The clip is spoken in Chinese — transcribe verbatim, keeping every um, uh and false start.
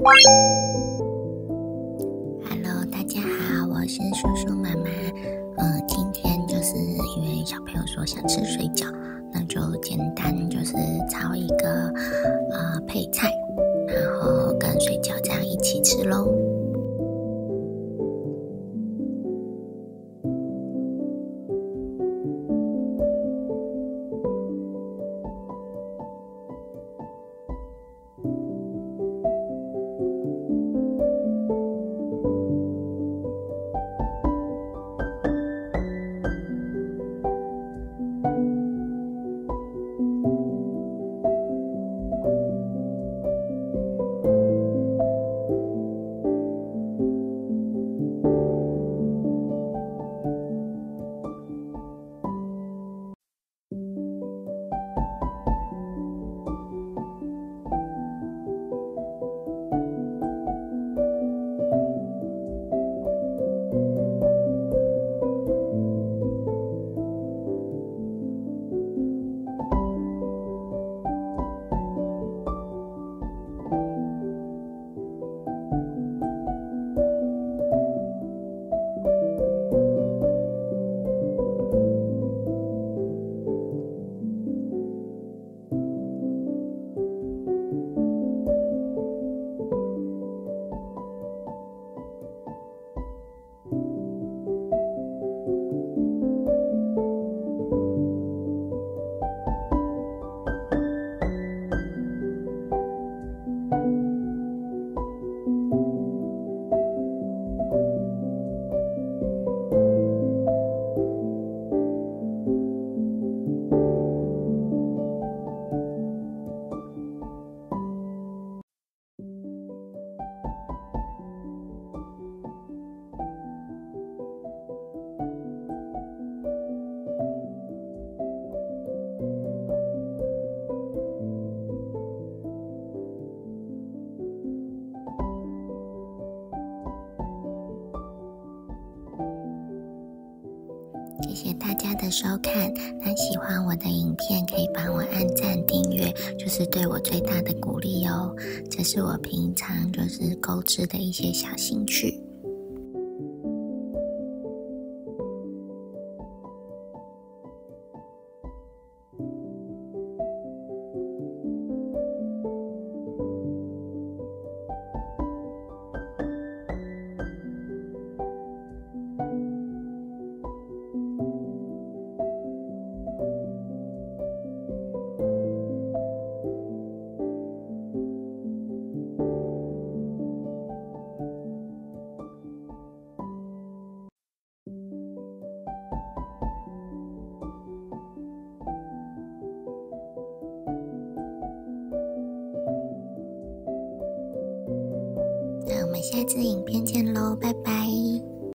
Hello， 大家好，我是叔叔妈妈。呃，今天就是因为小朋友说想吃水饺，那就简单就是炒一个呃配菜，然后跟水饺这样一起吃咯。谢谢大家的收看，那喜欢我的影片可以帮我按赞订阅，就是对我最大的鼓励哦。这是我平常就是购置的一些小兴趣。那我们下次影片见喽，拜拜。